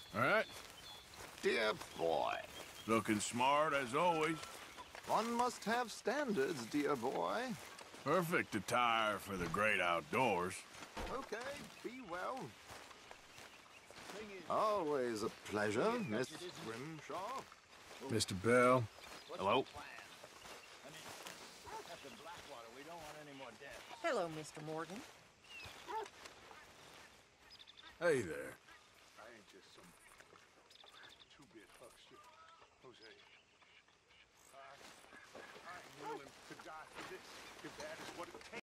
All right. Dear boy. Looking smart as always. One must have standards, dear boy. Perfect attire for the great outdoors. Okay, be well. Always a pleasure, Miss Grimshaw. Mr. Bell. Hello? Hello, Mr. Morgan. Hey there. I ain't just some two-bit huckster, Jose. I'm willing to die for this, if that is what it takes.